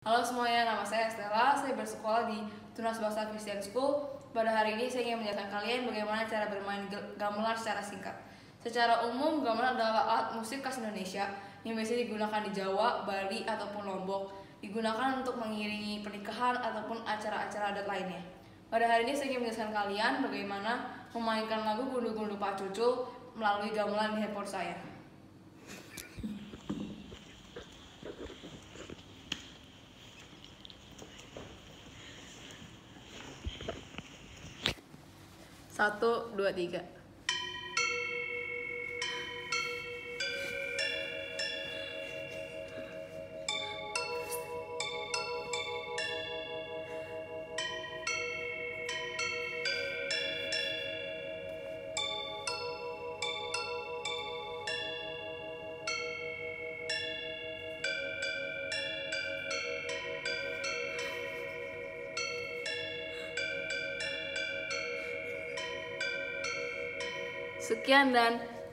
Halo semuanya, nama saya Estella. Saya bersekolah di Tunas Bahasa Christian School. Pada hari ini saya ingin menjelaskan kalian bagaimana cara bermain gamelan secara singkat. Secara umum, gamelan adalah alat musik khas Indonesia yang biasa digunakan di Jawa, Bali, ataupun Lombok. Digunakan untuk mengiringi pernikahan ataupun acara-acara adat lainnya. Pada hari ini saya ingin menjelaskan kalian bagaimana memainkan lagu Gundu-Gundu Pak Cucul melalui gamelan di handphone saya. Satu, dua, tiga. Sekian dan